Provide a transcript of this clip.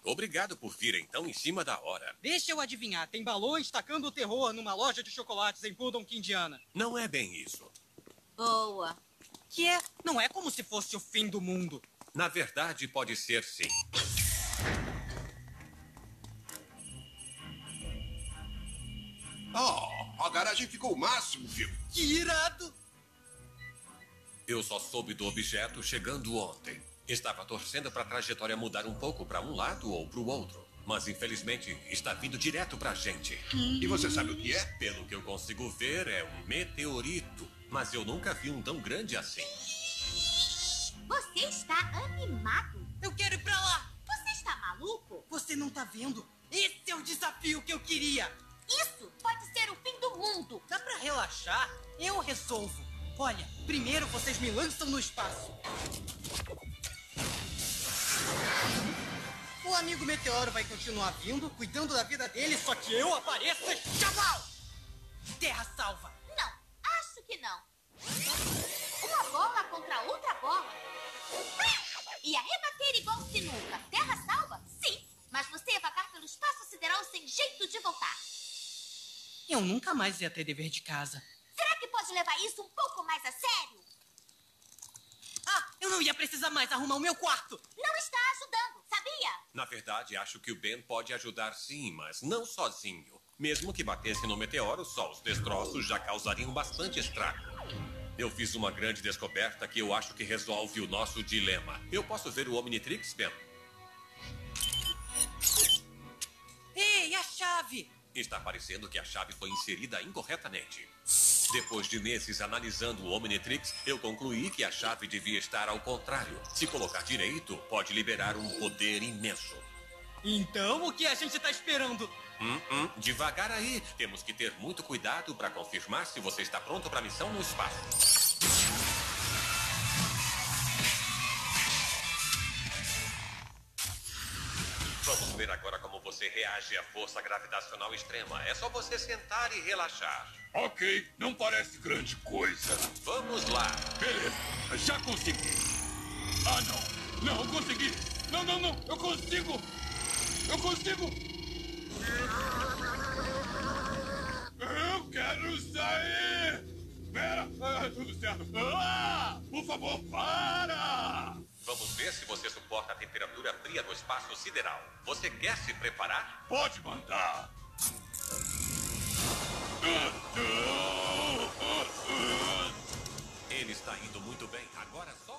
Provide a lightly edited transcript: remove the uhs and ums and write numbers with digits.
Obrigado por virem tão em cima da hora. Deixa eu adivinhar. Tem balões tacando o terror numa loja de chocolates em Puddonk, Indiana. Não é bem isso. Boa. Que é? Não é como se fosse o fim do mundo. Na verdade, pode ser sim. Oh, a garagem ficou o máximo, Phil. Que irado! Eu só soube do objeto chegando ontem. Estava torcendo para a trajetória mudar um pouco para um lado ou para o outro. Mas, infelizmente, está vindo direto para a gente. E você sabe o que é? Pelo que eu consigo ver, é um meteorito. Mas eu nunca vi um tão grande assim. Você está animado? Eu quero ir pra lá! Você está maluco? Você não tá vendo? Esse é o desafio que eu queria! Isso pode ser o fim do mundo. Dá pra relaxar? Eu resolvo. Olha, primeiro vocês me lançam no espaço. O amigo Meteoro vai continuar vindo, cuidando da vida dele, só que eu apareço e chaval! Terra salva! Não, acho que não. Uma bola contra outra bola. E a rebater igual sinuca. Terra salva? Sim, mas você ia vagar pelo espaço sideral sem jeito de voltar. Eu nunca mais ia ter dever de casa. Será que pode levar isso um pouco mais a sério? Ah, eu não ia precisar mais arrumar o meu quarto! Não está ajudando, sabia? Na verdade, acho que o Ben pode ajudar sim, mas não sozinho. Mesmo que batesse no meteoro, só os destroços já causariam bastante estrago. Eu fiz uma grande descoberta que eu acho que resolve o nosso dilema. Eu posso ver o Omnitrix, Ben? Ei, a chave! Está parecendo que a chave foi inserida incorretamente. Depois de meses analisando o Omnitrix, eu concluí que a chave devia estar ao contrário. Se colocar direito, pode liberar um poder imenso. Então, o que a gente tá esperando? Devagar aí. Temos que ter muito cuidado para confirmar se você está pronto para a missão no espaço. Vamos ver agora como você reage à força gravitacional extrema. É só você sentar e relaxar. Ok, não parece grande coisa. Vamos lá. Beleza, já consegui. Ah, não. Não, consegui. Não, não, não. Eu consigo. Eu consigo. Eu quero sair. Pera. Tudo certo. Por favor, para. Vamos ver se você suporta a temperatura fria do espaço sideral. Você quer se preparar? Pode mandar. Ele está indo muito bem. Agora só